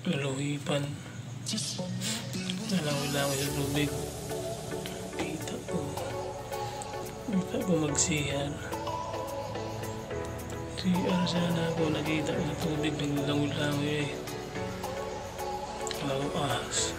Naluhipan. Nalangoy-langoy sa tubig. Kita ko mag-CR. CR sana ako, nakita ko sa tubig, naglangoy-langoy eh. Ahas.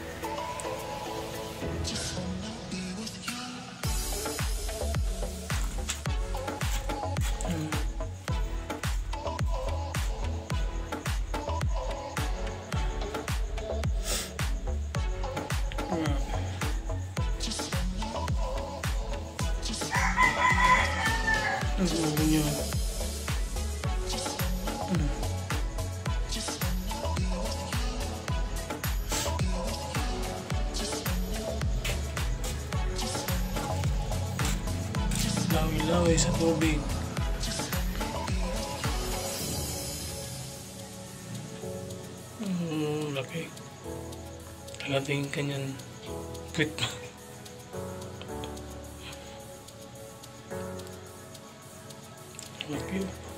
Ang ulo niya. Lawi-lawi sa tubig. Laki. Agating kanyang quit. Laki.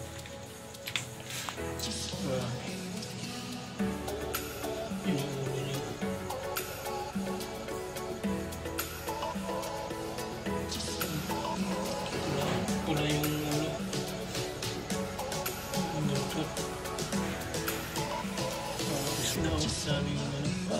Pula yung ulo. Ang doktor. Isda ako sa aming pa.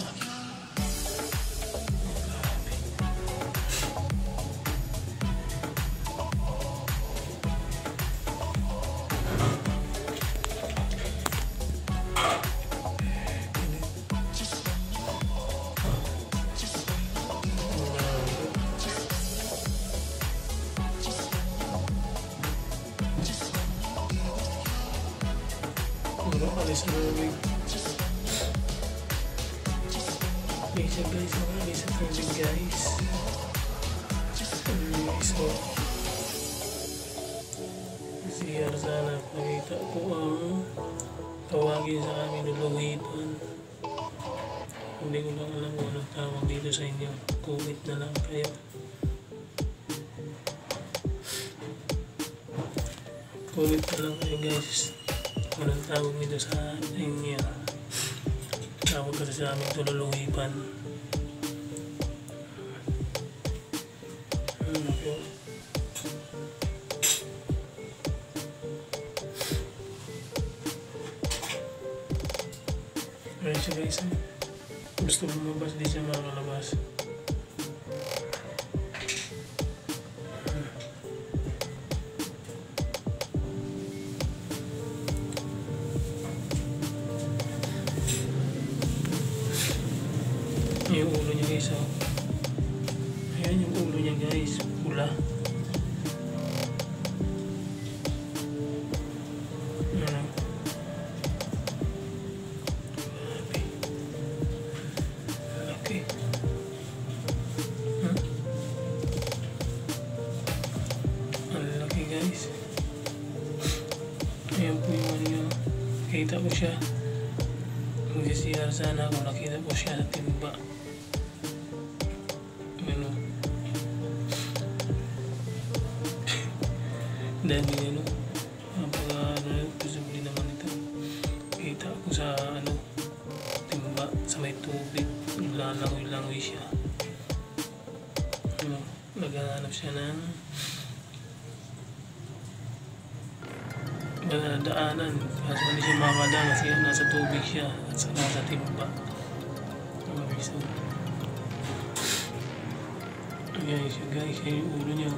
Puro alis sa tubig. Bisa guys, alis sa tubig guys. So, CR sana. Nakita ko ang tawagin sa amin luluhipan. Hindi ko lang alam kung anong tawag dito sa inyo. Comment na lang kayo. Comment na lang kayo guys. Anong tawag nito sa inyo? Tawag kasi sa amin ito luluhipan. Ayan siya guys. Gusto lumabas, di siya makalabas. Yung ulo niya guys, oh. Ayan yung ulo niya guys, pula. Okay. Ang laki guys. Ayan po yung ano niya. Kita ko siya. Mag-CR sana ako, nakita ko siya sa timba. Ano? Dami ano? Posible naman ito. Kita ko sa ano, timba, sa may tubig. Langoy-langoy siya. Ano? Naghahanap siya ng daanan. Kaso hindi siya makakadaan kasi nasa tubig siya at saka nasa timba. Ayan siya guys, yung ulo niya.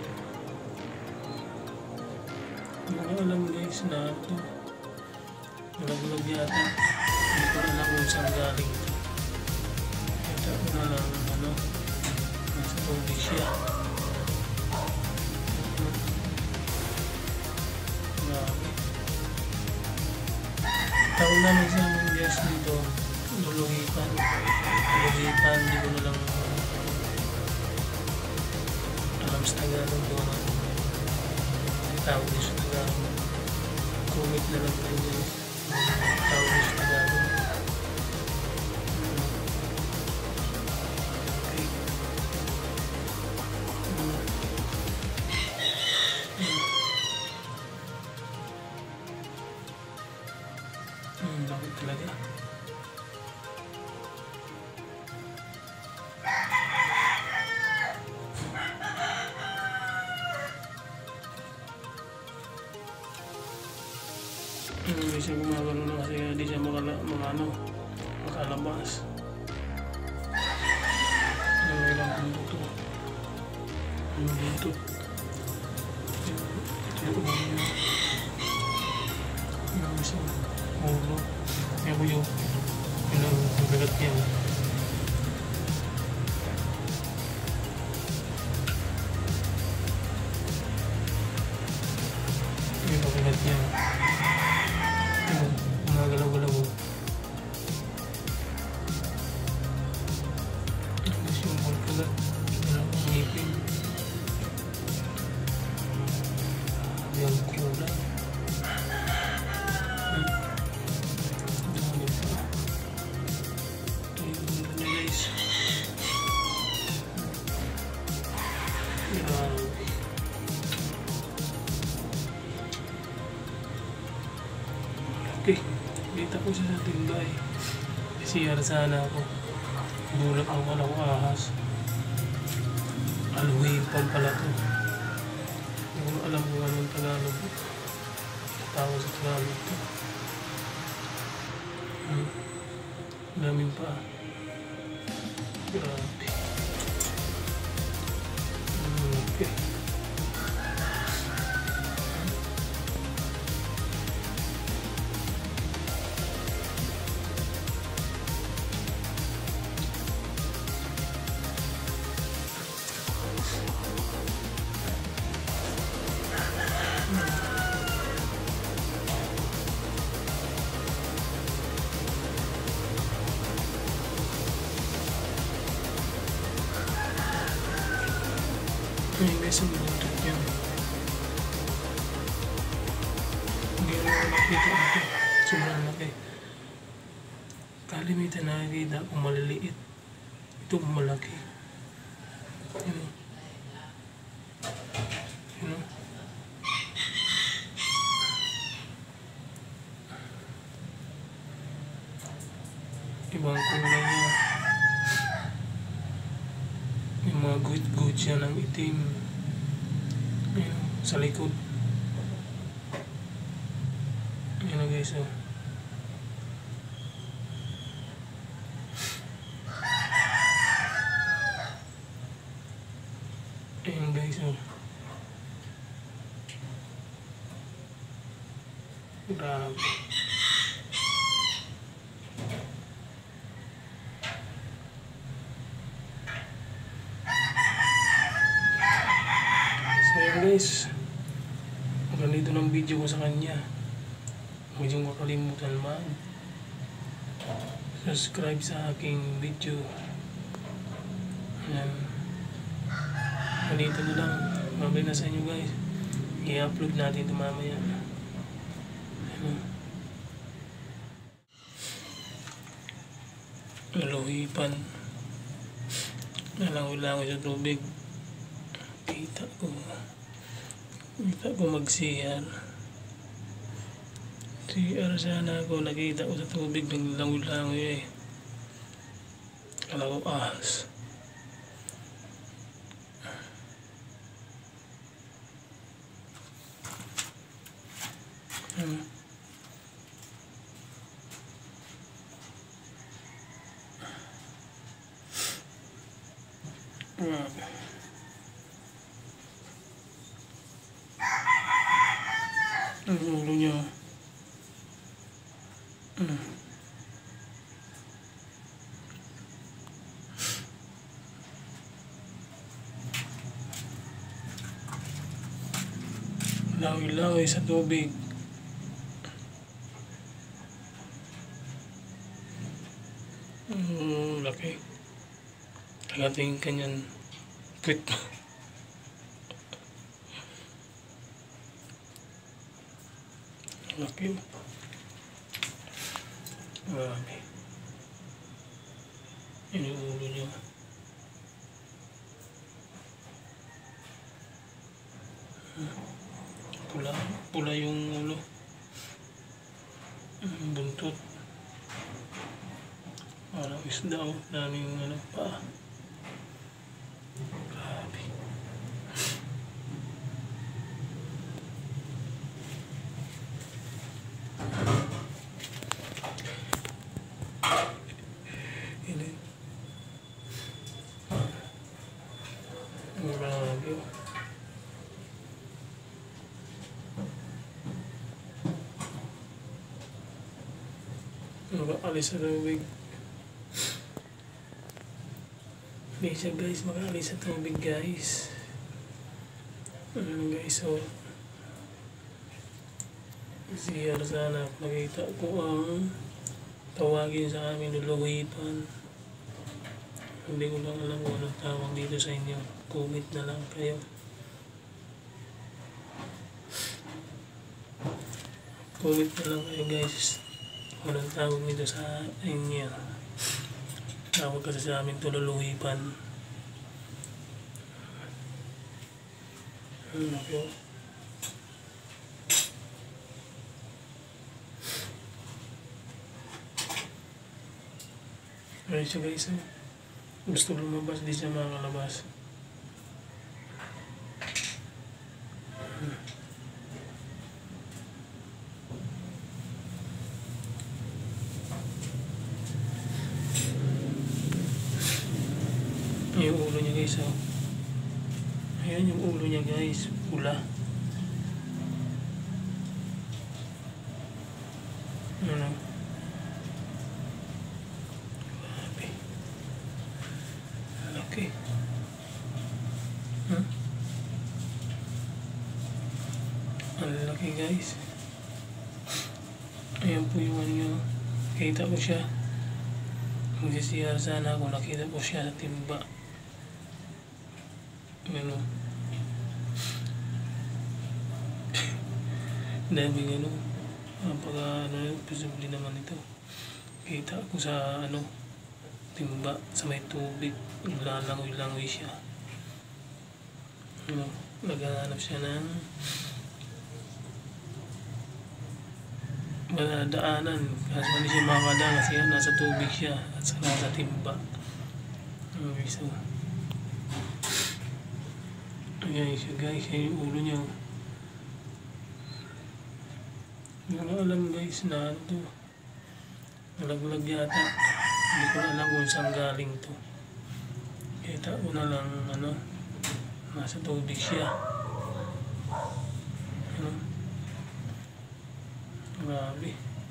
Hindi ko alam guys na ito. Nalaglag yata. Hindi ko alam kung saan galing ito. Kita ko na lang ano, nasa tubig siya. Tawag namin sa aming guys dito, luluhipan. Luluhipan, hindi ko na lang alam sa Tagalog doon. Tawag niyo sa Tagalog. Comment na lang kayo guys. Tawag niyo sa Tagalog. Okay. Bakit talaga? Hindi siya gumagano na kasi hindi siya makalabas. Ilang buto. Yung buntot. Ito yung ulo niya. Yung isang ulo. Yan po yung bigat niya. Yung bigat niya. Gumagalaw-galaw. Tapos yung kagat. Walang ngipin. Yung kula. Dami pa. Ito yung ulo niya guys. Grabe. Okay. Dito ko siya sa tinday. CR sana ako. Bulak ang wala ko ahas. Aluhipan pala to. Hindi ko alam kung anong Tagalog. Tawag sa Tagalog to. Daming pa. Grabe. Okay. Ayun guys, ang buntot niya. Hindi ko nakikita ito. Sobrang laki. Kalimitan nakikita kung maliliit. Ito malaki. Yun o. Yun o. Ibang kulay niya. May mga guhit-guhit siya ng itim. Ayun, sa likod. Ayun na guys, oh. Ayun guys, oh. Grabe. So yun guys, ganito ng video ko sa kanya. Huwag niyong makalimutan mag-subscribe sa aking video. Ayan. Ganito na lang. Mabay na sa inyo guys. I-upload natin ito mamaya. Ayan. Laluhipan. Nalangoy-langoy sa tubig. Kita ko mag-CR sana ako. Nakita ko sa tubig ng langoy-langoy eh. Kala ko ahas. Ang ulo niya. Langoy-langoy sa tubig. Laki. Tagating kanyan quit. Laki. Grabe. Yun yung ulo niya. Pula yung ulo. Buntot. Parang isda o. Daming pa. Grabe. Makaalis sa tubig. Hindi siya guys makaalis sa tubig guys. Guys, so CR sana nakita ko ang tawagin sa amin luluhipan. Hindi ko lang alam kung anong tawag dito sa inyo. Comment na lang kayo. Comment na lang kayo guys kung anong tawag nito sa inyo. Tawag kasi sa amin ito luluhipan. Okay. Ayun siya guys. Gusto lumabas, di siya makakalabas. Yung ulo niya guys, oh. Ayan yung ulo niya guys, pula. Ano? Grabe. Laki. Ang laki guys. Ayan po yung ano niya. Kita ko siya. Magsisiyar sana ako, nakita ko siya sa timba. Ano? Daming ano. Pagka ano, posible naman ito. Kita ko sa ano, timba, sa may tubig. Lalangoy-langoy siya. Ano? Naghahanap siya ng daanan. Kasi hindi siya makakadaan kasi nasa tubig siya at nasa timba. Okay, so ayan siya guys, yung ulo niya. Hindi ko alam guys na ano to, nalaglag yata. Hindi ko alam kung saan galing to. Kita ko na lang ano, nasa tubig siya. Ano? Grabe.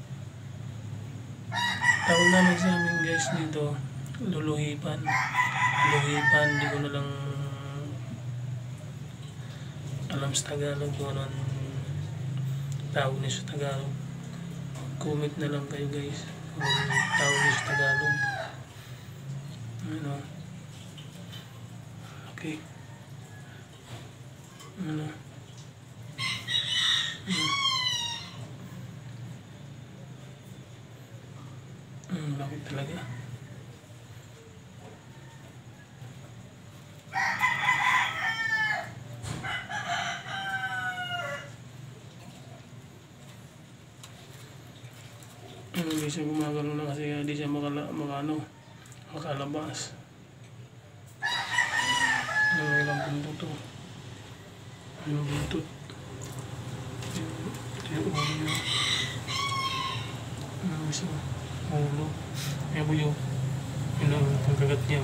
Tawag namin sa amin guys dito luluhipan. Luluhipan, hindi ko na lang alam sa Tagalog kung anong tawag niya sa Tagalog. Comment na lang kayo guys kung tawag niya sa Tagalog. Ano? Okay. Ano? Bakit talaga? Hindi siya gumagano na kasi hindi siya makalabas. Ilang buntot to. Yung buntot. Yung ulo niya. Ano isa? Ulo. Ayan po yung pagkagat niya.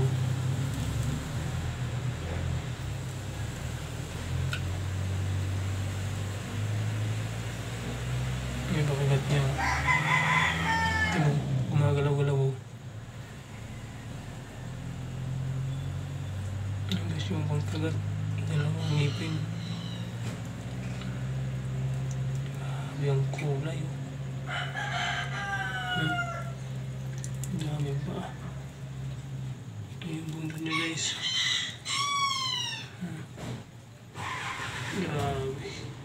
Yung pagkagat niya. Tingnan, gumagalaw-galaw. Tapos yung pagkagat, dalawang ngipin. Grabe ang kulay. Dami pa. Ito yung buntot niya guys. Grabe.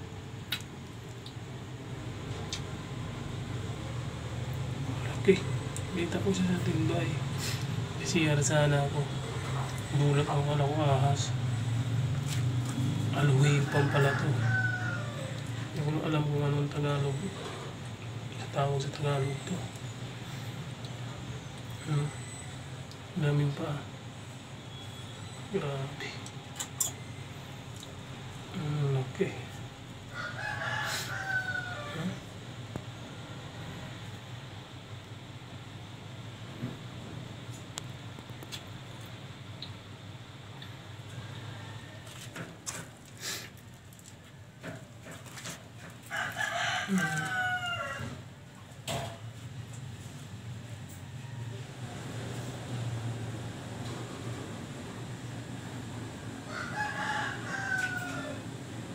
Okay, kita ko siya sa timbay. CR sana ako. Bulat ang kala ko ahas. Aluhipan pala to. Hindi ko alam kung anong Tagalog. Tawag sa Tagalog to. Daming pa. Grabe. Okay.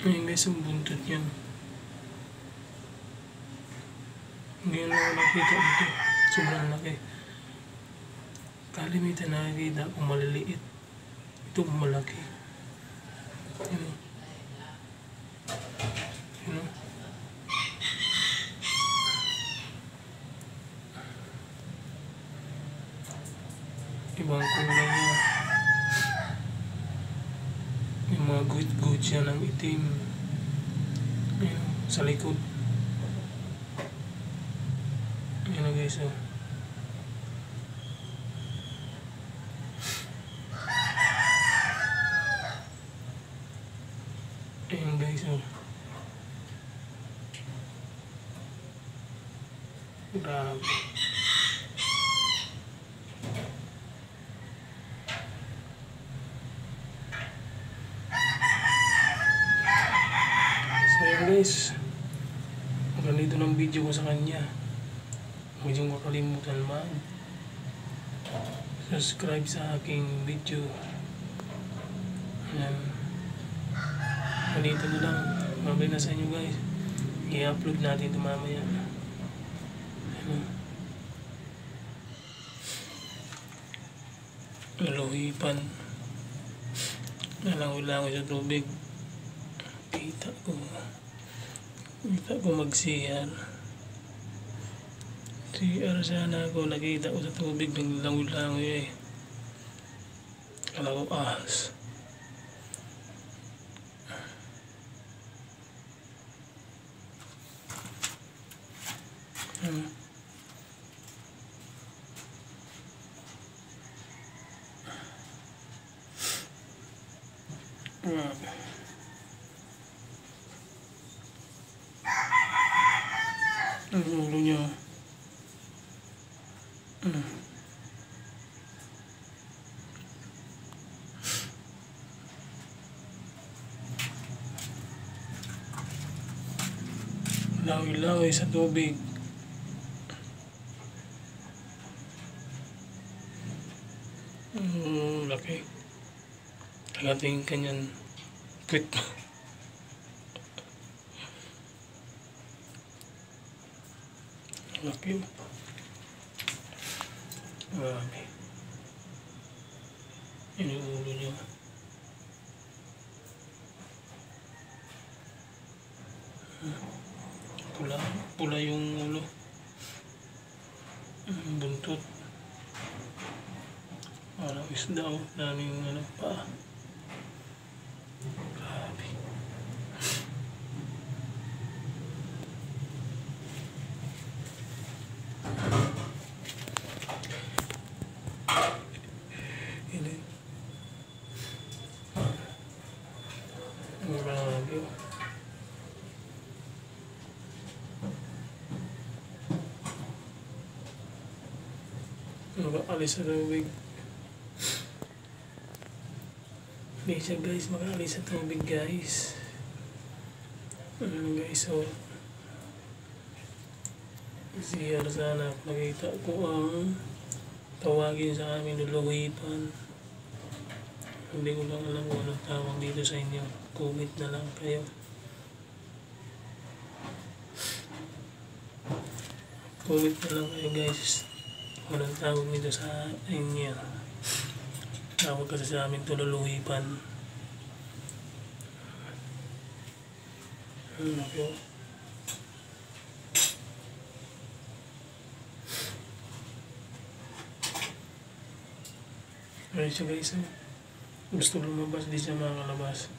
Ayun guys, ang buntot yan. Ngayon lang ako nakita dito. Sobrang laki. Kalimitan nakikita kung maliliit. Ito malaki. Yun o. Yun o. Ibang kulay niya. May mga guhit-guhit siya ng itim. Ayun, sa likod. Ayun na guys, oh. Ayun guys, oh. Grabe. So yun guys, hanggang dito ng video ko sa kanya. Huwag niyong makalimutan mag-subscribe sa aking video. Ayan. Dito na lang. Mabay na sa inyo guys. I-upload natin ito mamaya. Ayan. Naluhipan. Nalangoy-langoy sa tubig. Kita ko mag-CR. CR sana ako, nakita ko sa tubig ng langoy-langoy eh. Kala ko ahas. Ang ulo niya. Langoy-langoy sa tubig. Laki. Lagating kanyan quit. Laki. Grabe. Yun yung ulo niya. Pula yung ulo. Buntot. Parang isda o. Daming pa. Grabe. Grabe. Makaalis sa tubig. Hindi siya guys, makaalis sa tubig guys. Guys, so CR sana. Nakita ko ang tawagin sa amin luluhipan. Hindi ko lang alam kung anong tawag dito sa inyo. Comment na lang kayo. Comment na lang kayo guys. Walang tawag nito sa inyo. Tawag kasi sa amin ito luluhipan. Okay. Ayun siya guys. Gusto lumabas, di siya makalabas.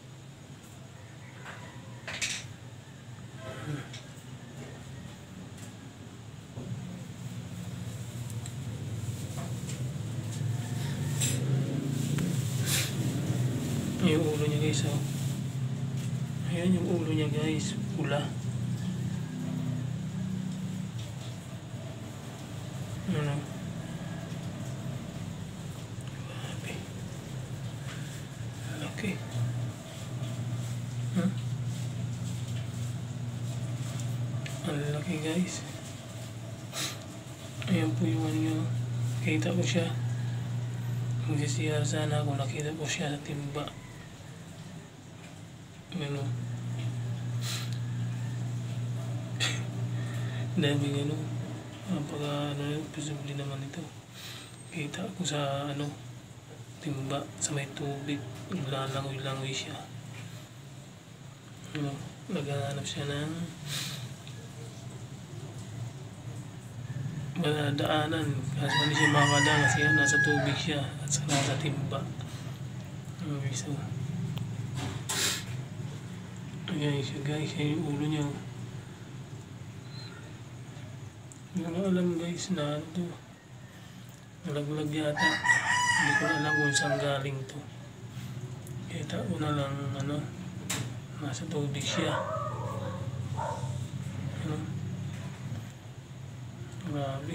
Yung ulo niya guys, oh. Ayan yung ulo niya guys, pula. Ano? Grabe. Laki. Ang laki guys. Ayan po yung ano niya. Kita ko siya. Magsisiyar sana ako, nakita ko siya sa timba. Ano? daming ano, pag posible naman ito. Kita ko sa timba sa may tubig, lalangoy-langoy siya. Naghahanap siya ng daanan, kasi hindi siya makakadaan kasi nasa tubig siya at nasa timba. So, ayan siya guys, yung ulo niya. Hindi ko alam guys na nalaglag yata. Hindi ko alam kung saan galing to. Kita ko na lang nasa tubig siya. Grabe.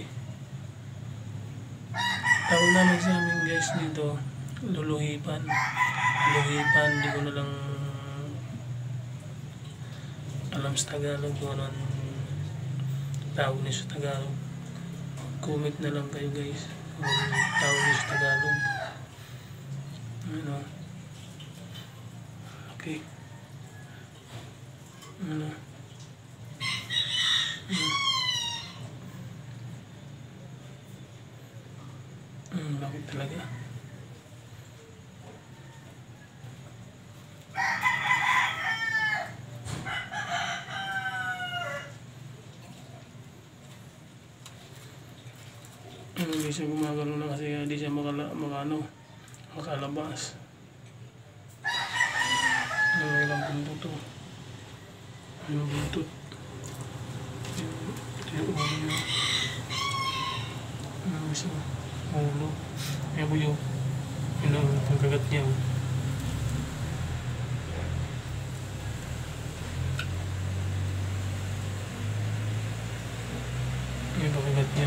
Tawag namin sa amin guys dito, luluhipan. Hindi ko na lang alam sa Tagalog kung ano tawag niya sa Tagalog. Comment na lang kayo guys kung tawag niya sa Tagalog. Okay. Bakit talaga? Hindi siya gumagano na kasi hindi siya makalabas. Ilang buntot to. Yung buntot. Yung ulo niya. Isa ulo. Ayan po yung pagkagat niya. Yung pagkagat niya.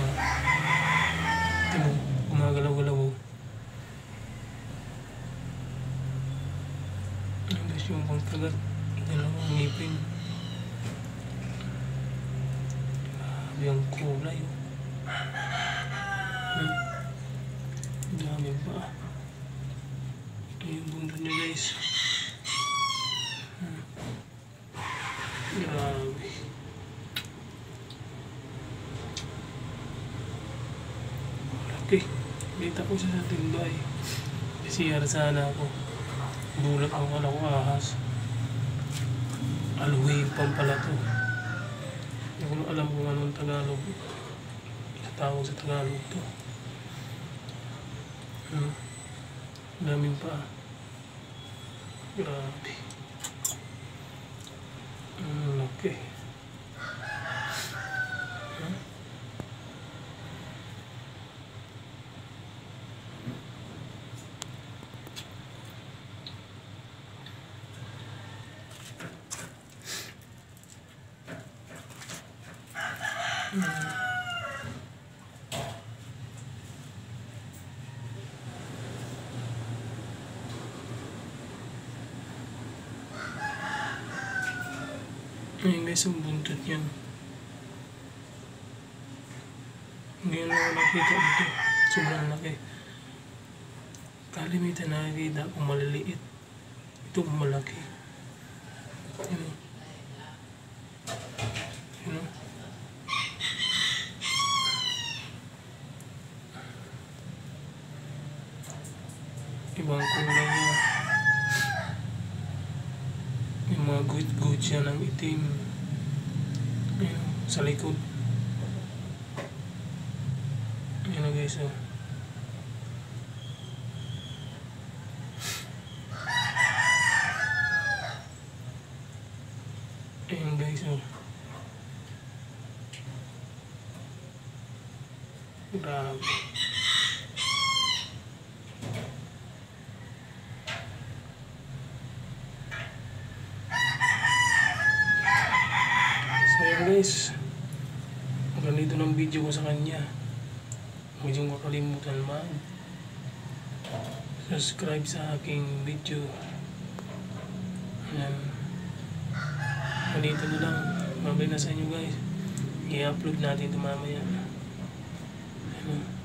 Gumagalaw-galaw. Tapos yung pagkagat, dalawang ngipin. Grabe ang kulay. Dami pa. Ito yung buntot niya guys. Grabe. Okay, dito ko siya sa timbay. CR sana ako. Bulat ang kala ko ahas. Aluhipan pala to. Hindi ko alam kung anong Tagalog. Tawag sa Tagalog to. Daming pa. Grabe. Okay. Ayun guys, ang buntot niyan. Ngayon lang ako nakita dito. Sobrang laki. Kalimitan nakikita kung maliliit. Ito malaki. Ibang kulay niya. May mga guhit-guhit siya ng itim. Ayan, sa likod. Ayan na guys, Ayan guys, Grabe. So yun guys, ganito ng video ko sa kanya. Huwag niyong makalimutan subscribe sa aking video. Ayan. Ganito na lang. Mabay na sa inyo guys. I-upload natin ito mamaya. Ayan.